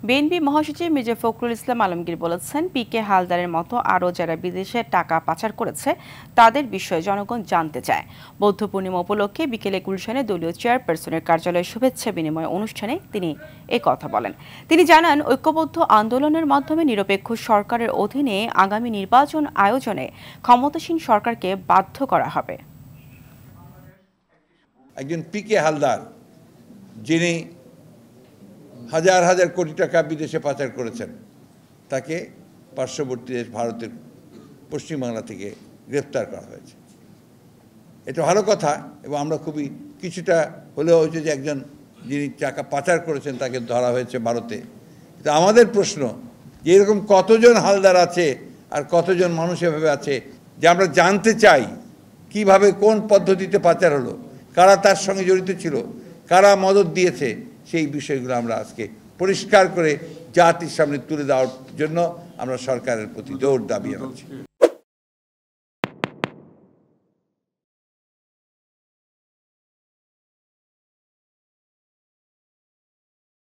BNP মহাসচিব মির্জা ফখরুল ইসলাম আলমগীর বলেছেন, PK হালদারের মতো আরও যারা বিদেশে টাকা পাচার করেছে তাদের বিষয়ে জনগণ জানতে চায়। বৌদ্ধ পূর্ণিমা উপলক্ষে বিকেলে গুলশানে দলীয় চেয়ারপারসনের কার্যালয়ে শুভেচ্ছা বিনিময় অনুষ্ঠানে তিনি কথা বলেন। তিনি জানান, ঐক্যবদ্ধ আন্দোলনের মাধ্যমে নিরপেক্ষ সরকারের অধীনে আগামী নির্বাচন আয়োজনে ক্ষমতাসীন সরকারকে বাধ্য করা হবে। একজন পি.কে হালদার, যিনি হাজার হাজার কোটি টাকা বিদেশে পাচার করেছেন, তাকে পার্শ্ববর্তী দেশ ভারতের পশ্চিমবাংলা থেকে গ্রেফতার করা হয়েছে। এটা ভালো কথা, এবং আমরা খুবই কিছুটা হলেও হয়েছে যে একজন যিনি টাকা পাচার করেছেন তাকে ধরা হয়েছে ভারতে। কিন্তু আমাদের প্রশ্ন যে এরকম কতজন হালদার আছে আর কতজন মানুষ এভাবে আছে যে আমরা জানতে চাই কিভাবে, কোন পদ্ধতিতে পাচার হলো, কারা তার সঙ্গে জড়িত ছিল, কারা মদত দিয়েছে, সেই বিষয়গুলো আমরা আজকে পরিষ্কার করে জাতির সামনে তুলে দেওয়ার জন্য আমরা সরকারের প্রতি জোর দাবি জানাচ্ছি।